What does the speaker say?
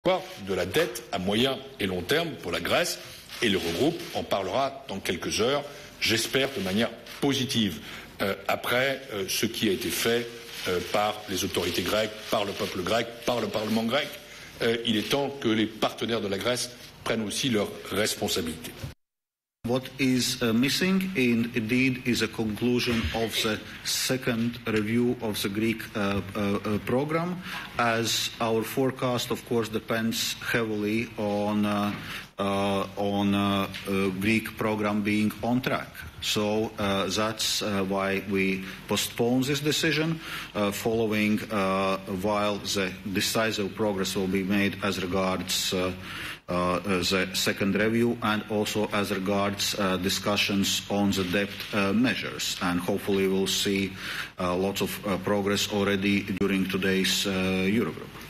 de la dette à moyen et long terme pour la Grèce, et l'Eurogroupe en parlera dans quelques heures, j'espère de manière positive, après ce qui a été fait par les autorités grecques, par le peuple grec, par le Parlement grec. Il est temps que les partenaires de la Grèce prennent aussi leurs responsabilités. What is missing indeed is a conclusion of the second review of the Greek program, as our forecast, of course, depends heavily on Greek program being on track. So that's why we postpone this decision, following while the decisive progress will be made as regards the second review and also as regards discussions on the debt measures. And hopefully we'll see lots of progress already during today's Eurogroup.